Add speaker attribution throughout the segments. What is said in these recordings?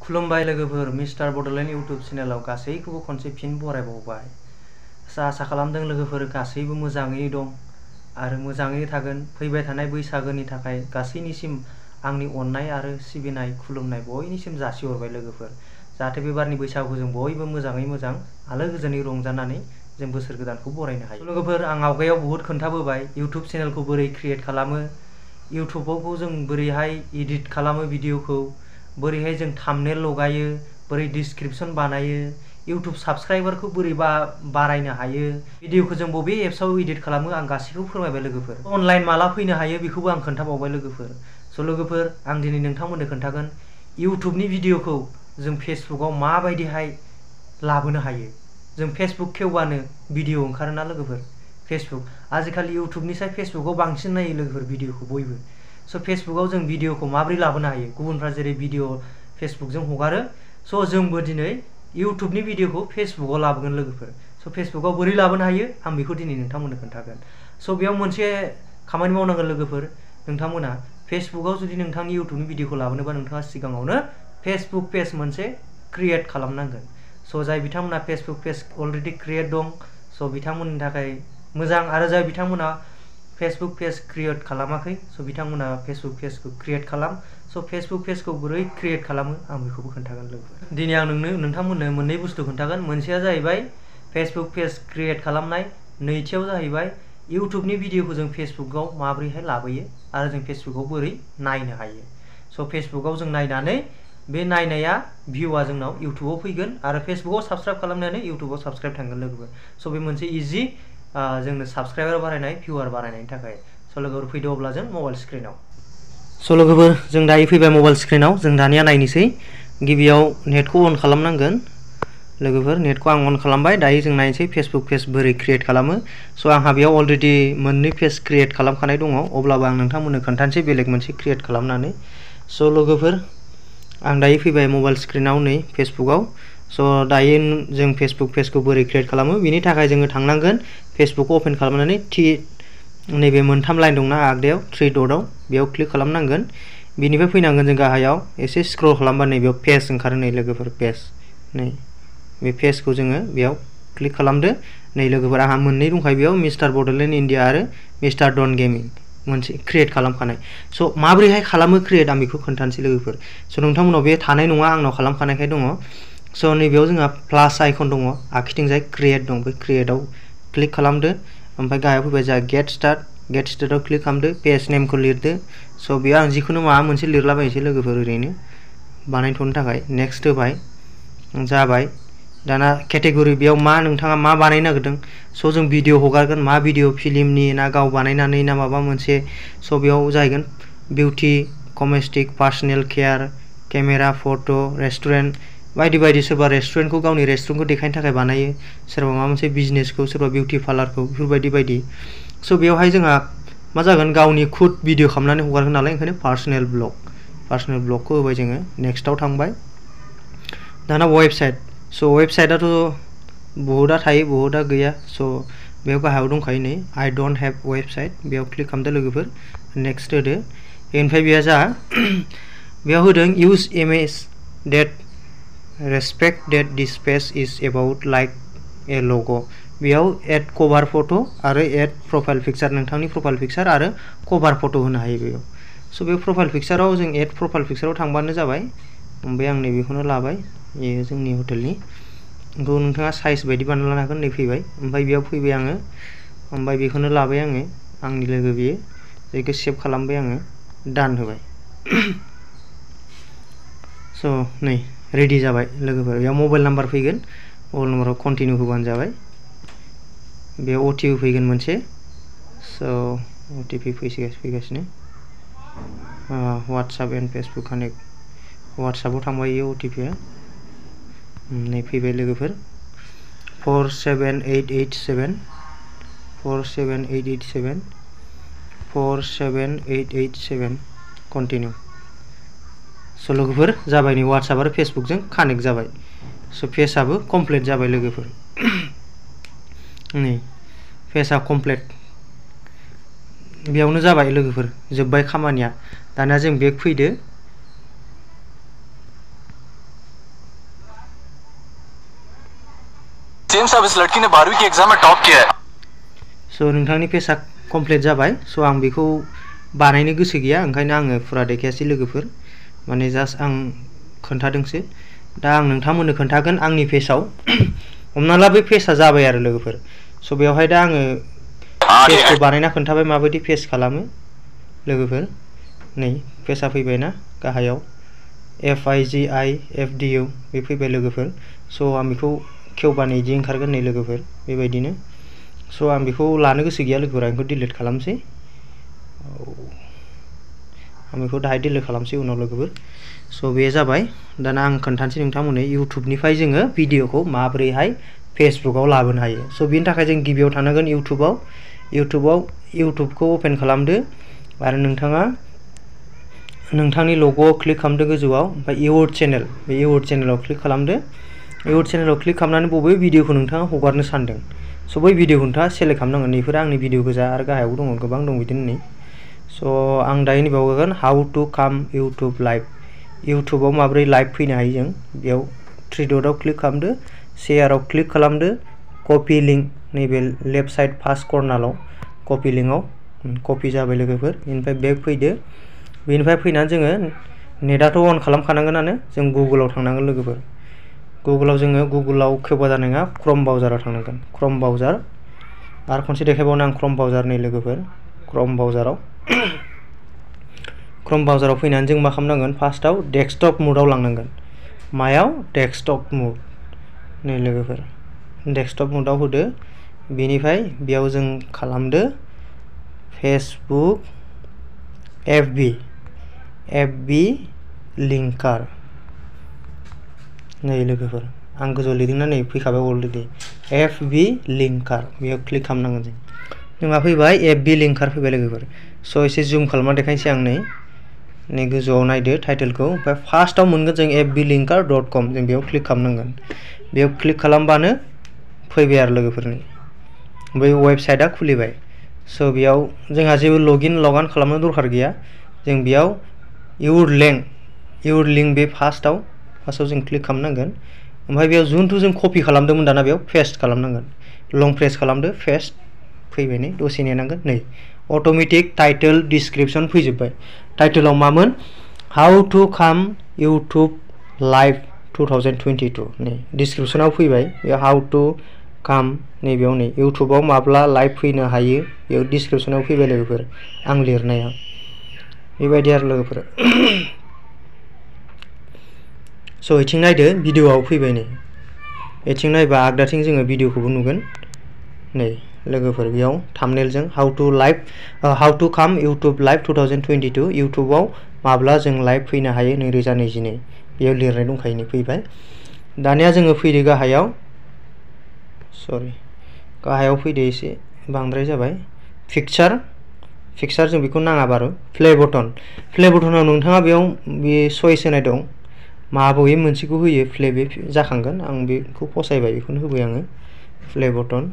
Speaker 1: खुलुमबाय लोगोफोर, मिस्टार बडोलेण्ड इउट्यूब चेनेलाव गासैखौबो खनसे फिन बरायबावबाय। आसा खालामदों लोगोफोर गासैबो मोजाङै दं आरो मोजाङै थागोन। फैबाय थानाय बैसागोनि थाखाय गासैनिसिम आंनि अननाय आरो सिबिनाय खुलुमनाय बयनिसिम जासिहरबाय लोगोफोर। जाहाथे बे बारनि बैसागुखौ जों बयबो मोजाङै मोजां आलो गोजोनै रंजानानै जों बोसोर गोदानखौ बरायनो हायो। लोगोफोर, आं आवगायाव बहुद खोन्थाबोबाय इउट्यूब चेनेलखौ बोरै क्रिएट खालामो, इउट्यूबावखौ जों बोरैहाय एडिट खालामो भिडिअखौ, बोरैहाय जों थाम्बनेल लगायो, बोरै डिस्क्रिप्शन बानायो, इउट्यूब साबस्क्राइबारखौ बोरै बारायनो हायो, भिडिअखौ जों बबे एप्सआव एडिट खालामो आं गासैखौबो फोरमायबाय लोगोफोर। अनलाइन माला फैनो हायो बेखौबो आं खोन्थाबावबाय लोगोफोर। स' लोगोफोर, आं दिनै नोंथांमोननो खोन्थागोन इउट्यूबनि भिडिअखौ जों फेसबुकआव माबायदिहाय लाबोनो हायो। जों फेसबुक खेवबानो भिडिअ ओंखारोना लोगोफोर। फेसबुक आजिखालि इउट्यूबनिसाय फेसबुकआव बांसिन नायो लोगोफोर भिडिअखौ बयबो। स' फेसबुकआव जों भिडिअखौ माबोरै लाबोनो हायो, गुबुनफ्रा जेरै भिडिअ फेसबुकजों हगारो, स' जोंबो दिनै इउट्यूबनि भिडिअखौ फेसबुकआव लाबोगोन लोगोफोर। स' फेसबुकआव बोरै लाबोनो हायो आं बेखौ दिनै नोंथांमोननो खोन्थागोन। स' बेयाव मोनसे खामानि मावनांगोन लोगोफोर, नोंथांमोना फेसबुकआव जुदि नोंथांनि इउट्यूबनि भिडिअखौ लाबोनोबा नोंथाङा सिगाङावनो फेसबुक पेज मोनसे क्रिएट खालामनांगोन। स' जाय बिथांमोना फेसबुक पेज अलरेडि क्रिएट दं, स' बिथांमोननि थाखाय मोजां, आरो जाय बिथांमोना फेसबुक पेज क्रिएट खालामाखै, स' बिथांमोना फेसबुक पेजखौ क्रिएट खालाम। स' फेसबुक पेजखौ बोरै क्रिएट खालामो आं बेखौबो खोन्थागोन लोगोफोर। दिनै आं नोंथांमोननो मोननै बुस्थु खोन्थागोन। मोनसेया जाहैबाय फेसबुक पेज क्रिएट खालामनाय, नैथियाव जाहैबाय इउट्यूबनि भिडिअखौ जों फेसबुकआव माबोरैहाय लाबोयो आरो जों फेसबुकआव बोरै नायनो हायो। स' फेसबुकआव जों नायनानै बे नायनाया भिउआ जोंनाव इउट्यूबआव फैगोन आरो फेसबुकआव साबस्क्राइब खालामनानै इउट्यूबआव साबस्क्राइब थांगोन लोगोफोर। स' बे मोनसे इजि जोंनो साबस्क्राइबार बारायनाय, भिउआर बारायनायनि थाखाय। स' लोगोफोर फैदो अब्ला जों मबाइल स्क्रिनाव। स' लोगोफोर, जों दायो फैबाय मबाइल स्क्रिनाव। जों दानिया नायनोसै। गिबियाव नेटखौ अन खालामनांगोन लोगोफोर। नेटखौ आं अन खालामबाय। दायो जों नायनोसै फेसबुक पेज बोरै क्रिएट खालामो। स' आंहा बेयाव अलरेडि मोननै पेज क्रिएट खालामखानाय दङ, अब्लाबो आं नोंथांमोननो खोन्थानोसै बेलेग मोनसे क्रिएट खालामनानै। स' लोगोफोर, आं दायो फैबाय मबाइल स्क्रिनाव, नै फेसबुकआव। स' दायो जों फेसबुक पेजखौ बोरै क्रिएट खालामो बेनि थाखाय जोङो थांनांगोन फेसबुकखौ अपेन खालामनानै नैबे मोनथाम लाइन दंना आगदायाव थ्रि डटआव, बेयाव क्लिक खालामनांगोन। बेनिफ्राय फैनांगोन जों गाहायाव, एसे स्क्रल खालामबा नैबेयाव पेज ओंखारो नै लोगोफोर, पेज। नै बे पेजखौ जोङो बेयाव क्लिक खालामदो। नै लोगोफोर, आंहा मोननै दंखायो बेयाव, मिस्टार बडोलेण्ड इन्डिया आरो मिस्टार डन गेमिं मोनसे क्रिएट खालामखानाय। स' माबोरैहाय खालामो क्रिएट आं बेखौ खोन्थानोसै लोगोफोर। स' नोंथांमोनाव बे थानाय नङा, आंनाव खालामखानायखाय दङ। स' नैबेयाव जोंहा प्लास आइकन दङ, आखिथिंजाय क्रिएट दं, बे क्रिएटआव क्लिक खालामदो। ओमफ्राय गाहायाव फैबाय जोंहा गेट स्टार्टआव क्लिक खालामदो, पेज नेमखौ लिरदो। स' बेयाव आं जिखुनु माबा मोनसे लिरलाबायनोसै लोगोफोर, ओरैनो बानायथ'नो थाखाय। नेक्स्ट होबाय, जाबाय। दाना केटेगरि, बेयाव मा नोंथाङा मा बानायनो नागिरदों। स' जों भिडिअ हगारगोन, मा भिडिअ, फिल्मनि ना गाव बानायनानै ना माबा मोनसे। स' बेयाव जाहैगोन beauty, cosmetic, personal care, camera, photo', restaurant बायदि बायदि। सोरबा रेस्टुरेन्टखौ, गावनि रेस्टुरेन्टखौ देखायनो थाखाय बानायो, सोरबा माबा मोनसे बिजनेसखौ, सोरबा बिउटि पार्लारखौ, बेफोरबायदि बायदि। स' बेयावहाय जोंहा मा जागोन, गावनि खुद भिडिअ खालामनानै हगारगोन नालाय, ओंखायनो पार्सनेल ब्लगखौ होबाय जोङो। नेक्स्टआव थांबाय। दाना वेबसाइट। स' वेबसाइटआथ' बहुतआ थायो, बहुतआ गैया। स' बेयाव गाहायाव दंखायो नै आइ डन्ट हेभ वेबसाइट, बेयाव क्लिक खालामदो लोगोफोर। नेक्स्ट होदो। बेनिफ्राय बेयाव होदों use image that respect that this page is about like a logo'. बेयाव एड कभार फट' आरो एड प्रफाइल पिक्सार, नोंथांनि प्रफाइल पिक्सार आरो कभार फट' होनो हायो बेयाव। स' बे प्रफाइल पिक्साराव जों एड प्रफाइल पिक्साराव थांबानो जाबाय। ओमफ्राय आं नैबेखौनो लाबाय, बेयो जोंनि हटेलनि। बेखौ नोंथाङा साइज बायदि बानायना लानो हागोन। नै फैबाय, ओमफ्राय बेयाव फैबाय आङो, ओमफ्राय बेखौनो लाबाय आङो, आंनि लोगो बेयो, बेखौ सेभ खालामबाय आङो, डान होबाय। स' नै रेडि जाबाय लोगोफोर। बेयाव मबाइल नाम्बार फैगोन, मबाइल नाम्बाराव कन्टिनिउ होबानो जाबाय। बेयाव अटिपि फैगोन मोनसे। स' अटिपि फैगासिनो। वाट्सएप एन्ड फेसबुक कानेक्ट, वाट्सएपआव थांबाय बेयो अटिपिआ। नै फैबाय लोगोफोर, 47887 कन्टिनिउ। स' लोगोफोर जाबाय, नै वाट्सएप आरो फेसबुकजों कानेक्ट जाबाय। स' पेजआबो कमप्लिट जाबाय लोगोफोर। नै पेजआ कमप्लिट, बेयावनो जाबाय लोगोफोर, जोब्बाय खामानिया। दानिया जों बेक फैदो।
Speaker 2: सेम साहब इस लड़की ने 12वीं के एग्जाम में टॉप किया है।
Speaker 1: सो नोंथांनि पेजआ कमप्लिट जाबाय। सो आं बेखौ बानायनो गोसो गैया, ओंखायनो आङो फुरा देखायासै लोगोफोर, माने जास्ट आं खोन्थादोंसो। दा आं नोंथांमोननो खोन्थागोन आंनि पेजआव हमना ला बे पेजआ जाबाय आरो लोगोफोर। स' बेवहाय दा आङो पेजखौ बानायना खोन्थाबाय माबायदि पेज खालामो लोगोफोर। नै पेजआ फैबायना गाहायाव FIGIFDU बे फैबाय लोगोफोर। स' आं बेखौ खेवबानो इदि ओंखारगोन नै लोगोफोर बेबायदिनो। स' आं बेखौ लानो गोसो गैया लोगोफोर, आं बेखौ डिलिट खालामसै। आं बेखौ दाहाय डिलिट खालामसै उनाव लोगोफोर। स' बे जाबाय। दाना आं खोन्थानोसै नोंथांमोननो इउटुबनिफ्राय जोङो भिडिअखौ माबोरैहाय फेसबुकआव लाबोनो हायो। स' बेनि थाखाय जों गिबियाव थानांगोन इउटुबखौ अपेन खालामदो आरो नोंथाङा नोंथांनि लग'आव क्लिक खालामदो गोजौआव, ओमफ्राय इउर चेनेल, बे इउर चेनेलाव क्लिक खालामदो। इउर चेनेलाव क्लिक खालामनानै बबे भिडिअखौ नोंथाङा हगारनो सानदों, स' बै भिडिअखौ नोंथाङा सेलेक्ट खालामनांगोन। नैफोर आंनि भिडिअ गोजा आरो गाहायाव दङ गोबां दं बिदिनो नै। स' आं दायो नैबाव होगोन how to come YouTube live. इउटुबाव माबोरै लाइभ फैनो हायो जों, बेयाव 3 डटआव क्लिक खालामदो, शेयाराव क्लिक खालामदो, कपि लिंक नैबे लेफ्ट साइड फार्स्ट कर्नाराव कपि लिंकआव कपि जाबाय लोगोफोर। बेनिफ्राय बेक फैदो, बेनिफ्राय फैनानै जोङो नेटआथ' अन खालामखानांगोनानो, जों गुगोलाव थांनांगोन लोगोफोर। गुगोलाव खेवबा जानाय नङा, क्रम ब्राउजाराव थांनांगोन। क्रम ब्राउजार आरो खनसे देखायबावनो आं क्रम ब्राउजार नै लोगोफोर, क्रम ब्राउजाराव फैनानै जों मा खालामनांगोन, फार्स्टआव डेस्कटप मुडआव लांनांगोन। मायाव? डेस्कटप मुड नै लोगोफोर, डेस्कटप मुडआव होदो। बेनिफ्राय बेयाव जों खालामदो फेसबुक FB लिंकार नै लोगोफोर, आं गोजौआव लिरदोंना नै फैखाबाय अलरेडि FB लिंकार, बेयाव क्लिक खालामनांगोन जों। जोंहा फैबाय FB लिंकार फैबाय लोगोफोर। स' एसे जुम खालामना देखायनोसै आं नै गोजौआव नायदो टाइटेलखौ, ओमफ्राय फार्स्टआव मोनगोन जों fblinkar.com, जों बेयाव क्लिक खालामनांगोन। बेयाव क्लिक खालामबानो फैबाय आरो लोगोफोरनि बै वेबसाइटआ खुलिबाय। स' बेयाव जोंहा जेबो लगइन आउट खालामनो दरखार गैया। जों बेयाव इउर लिंक बे फार्स्टआव जों क्लिक खालामनांगोन। ओमफ्राय बेयाव जुनथु जों कपि खालामदोंमोन दाना बेयाव पेस्ट खालामनांगोन। लं प्रेस खालामदो, पेस्ट फैबाय नै, दसे नेनांगोन। नै अट'मेटिक टाइटेल डिसक्रिपसन फैजोब्बाय। टाइटेलाव मामोन? How to come YouTube live 2022 नै डिसक्रिपसनाव फैबाय। बेयाव हाउ टु काम नैबेयाव नै इउटुबाव माब्ला लाइभ फैनो हायो बेयाव डिसक्रिपसनाव फैबाय लोगोफोर, आं लिरनाया बेबायदि आरो लोगोफोर। स' इथिं नायदो भिडिअआव फैबाय नै, इथिं नायबा आगदाथिं जोङो भिडिअखौबो नुगोन नै लोगोफोर। बेयाव थाम्बनेलजों how to come YouTube live 2022 इउटुबाव माब्ला जों लाइभ फैनो हायो 2022 बेयाव लिरनाय दंखायो नै फैबाय। दानिया जोङो फैदो गाहायाव, गाहायाव फैदो, एसे बांद्राय जाबाय। पिक्चार जों बेखौ नाङा बारु। प्ले बटनाव नोंथाङा बेयाव बे चइस होनाय दं, मा बबे मोनसेखौ होयो प्ले बे जाखांगोन। आं बेखौ फसायबाय, बेखौनो होबाय आङो। प्ले बटन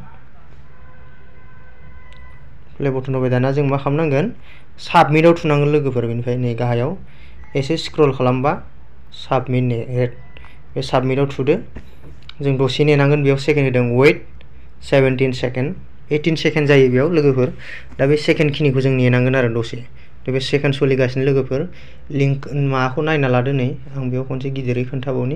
Speaker 1: होबाय। दाना जों मा खालामनांगोन, साबमिटआव थुनांगोन लोगोफोर। बेनिफ्राय नै गाहायाव एसे स्क्रल खालामबा साबमिट नै रेड, बे साबमिटआव थुदो। जों दसे नेनांगोन, बेयाव सेकेन्ड होदों वेट 17 सेकेन्ड 18 सेकेन्ड जायो बेयाव लोगोफोर। दा बे सेकेन्ड खिनिखौ जों नेनांगोन आरो दसे। दा बे सेकेन्ड सोलिगासिनो लोगोफोर। लिंक माबाखौ नायना लादो नै, आं बेयाव खनसे गिदिरै खोन्थाबावनि।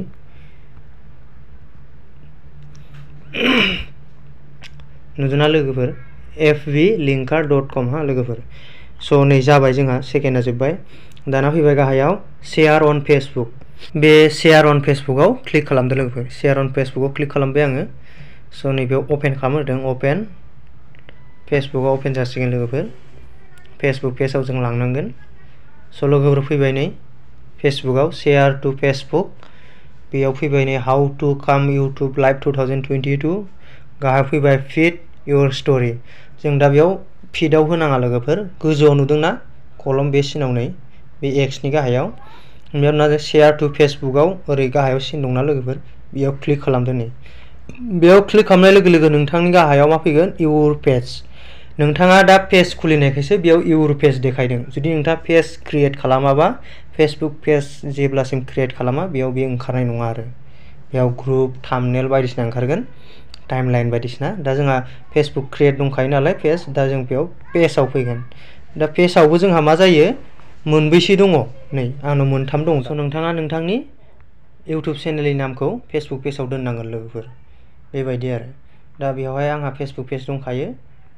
Speaker 1: नुदोंना लोगोफोर? fblinkar.com हा लोगोफोर। स' नै जाबाय जोंहा, सेकेन्डआ जोब्बाय। दाना फैबाय गाहायाव शेयार अन फेसबुक। बे शेयार अन फेसबुकआव क्लिक खालामदो लोगोफोर। शेयार अन फेसबुकआव क्लिक खालामबाय आङो। स' नैबेयाव अपेन खालामहोदों, अपेन फेसबुकआव अपेन जासिगोन लोगोफोर। फेसबुक पेजआव जों लांनांगोन। स' लोगोफोर फैबाय नै फेसबुकआव शेयार टु फेसबुक, बेयाव फैबाय नै how to come YouTube live 2022। गाहायाव फैबाय फिड इउर स्ट'रि। जों दा बेयाव फिडआव होनाङा लोगोफोर। गोजौआव नुदोंना कलम बे सिनाव नै बे एक्सनि गाहायाव, बेयाव ना शेयार टु फेसबुकआव ओरै गाहायाव सिन दंना लोगोफोर, बेयाव क्लिक खालामदो नै। बेयाव क्लिक खालामनाय लोगो लोगो नोंथांनि गाहायाव मा फैगोन, इउर पेज। नोंथाङा दा पेज खुलिनायखायसो बेयाव इउर पेज देखायदों। जुदि नोंथाङा पेज क्रिएट खालामाबा, फेसबुक पेज जेब्लासिम क्रिएट खालामा बेयाव बे ओंखारनाय नङा आरो। बेयाव ग्रुप थाम्बनेल बायदिसिना ओंखारगोन। टाइमलाइन बायदिसिना दा जोंहा फेसबुक क्रिएट दंखायो नालाय पेज दा जों बेयाव पेजआव फैगोन दा पेजआवबो जोंहा मा जायो मोनबैसे दङ नै आंनाव मोनथाम दं स' नोंथाङा नोंथांनि इउटुब चेनेलनि नामखौ फेसबुक पेजआव दोननांगोन लोगोफोर बेबायदि आरो दा बेवहाय आंहा फेसबुक पेज दंखायो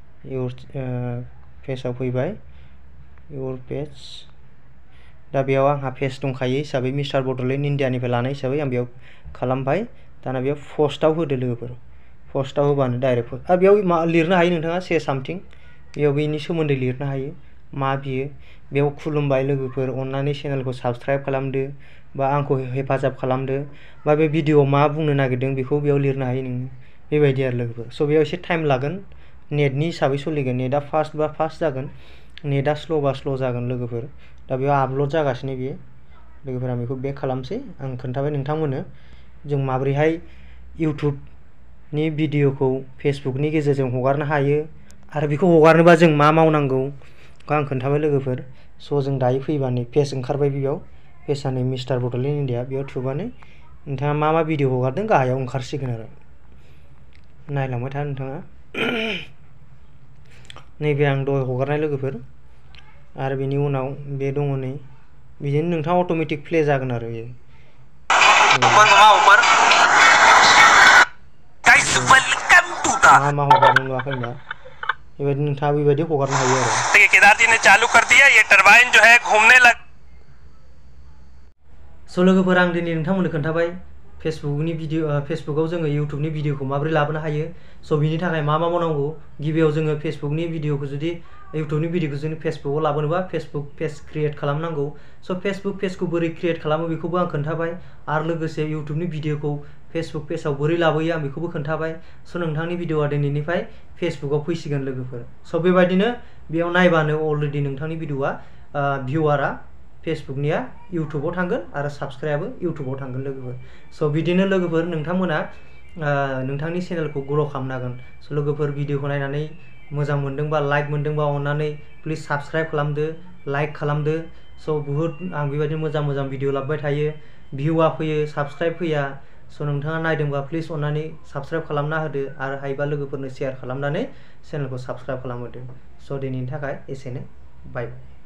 Speaker 1: पेजआव फैबाय इउर पेज दा बेयाव आंहा पेज दंखायो हिसाबै मिस्टार बड'लेण्ड इन्डियानिफ्राय लानाय हिसाबै आं बेयाव खालामबाय दाना बेयाव पस्टआव होदो लोगोफोर पस्टआव होबानो डाइरेक्ट आरो बेयाव मा लिरनो हायो नोंथाङा से सामथिं बेयाव बेनि सोमोन्दै लिरनो हायो मा बियो बेयाव खुलुमबाय लोगोफोर अननानै चेनेलखौ साबस्क्राइब खालामदो बा आंखौ हेफाजाब खालामदो बा बे भिडिअ'आव मा बुंनो नागिरदों बेखौ बेयाव लिरनो हायो नोङो बेबायदि आरो लोगोफोर स' बेयाव एसे टाइम लागोन नेटनि हिसाबै सोलिगोन नेटआ फास्ट बा फास्ट जागोन नेटआ स्ल' बा स्ल' जागोन लोगोफोर दा बेयाव आपल'ड जागासिनो बियो लोगोफोर आं बेखौ बेक खालामसै आं खोन्थाबाय नोंथांमोननो जों माबोरैहाय इउटुबनि भिडिअ'खौ फेसबुकनि गेजेरजों हगारनो हायो आरो बेखौ हगारनोबा जों मा मावनांगौ बेखौ आं खोन्थाबाय लोगोफोर स' जों दायो फैबा नै पेज ओंखारबाय बेयाव पेजआ नै मिस्टार बड'लेण्ड इन्डिया बेयाव थुबानो नोंथाङा मा भिडिअ हगारदों गाहायाव ओंखारसिगोन आरो नायलांबाय था नोंथाङा नैबे आं दहाय हगारनाय लोगोफोर आरो बेनि उनाव बे दङ नै बिदिनो नोंथाङा अट'मेटिक प्ले जागोन आरो बेयो मा हगारदों नुवाखै होनबा बेबायदि नोंथाङा बेबायदि हगारनो हायो आरो
Speaker 2: केदार जी ने चालू कर दिया ये टरबाइन जो है घूमने लग
Speaker 1: स' लोगोफोर आं दिनै नोंथांमोननो खोन्थाबाय फेसबुकनि भिडिअ फेसबुकाव जोङो इउटुबनि भिडिअखौ माबोरै लाबोनो हायो स' बिनि थाखाय मा मावनांगौ गिबियाव जोङो फेसबुकनि भिडिअखौ जुदि इउटुबनि भिडिअखौ जों फेसबुकाव लाबोनोबा फेसबुक पेज क्रिएट खालामनांगौ स' फेसबुक पेजखौ बोरै क्रिएट खालामो बेखौबो आं खोन्थाबाय आरो लोगोसे इउटुबनि भिडिअखौ फेसबुक पेजाव बोरै लाबोयो आं बेखौबो खोन्थाबाय स' नोंथांनि भिडिअआ दिनैनिफ्राय फेसबुकाव फैसिगोन लोगोफोर स' बेबायदिनो बेयाव नायबानो अलरेडि नोंथांनि भिडिअआ भिउआरा फेसबुकनिया इउटुबाव थांगोन आरो साबस्क्राइबआबो इउटुबाव थांगोन लोगोफोर स' बिदिनो लोगोफोर नोंथांमोना नोंथांनि चेनेलखौ ग्र' खालामनो हागोन स' लोगोफोर भिडिअखौ नायनानै मोजां मोनदोंबा लाइक मोनदोंबा अननानै प्लिज साबस्क्राइब खालामदो लाइक खालामदो स' बुहुद आं बेबायदिनो मोजां भिडिअ लाबोबाय थायो भिउआ फैयो साबस्क्राइब फैया स' नोंथाङा नायदोंबा प्लिज अननानै साबस्क्राइब खालामना होदो आरो हायोबा लोगोफोरनो शेयार खालामनानै चेनेलखौ साबस्क्राइब खालामहोदो स' दिनैनि थाखाय एसेनो बाय बाय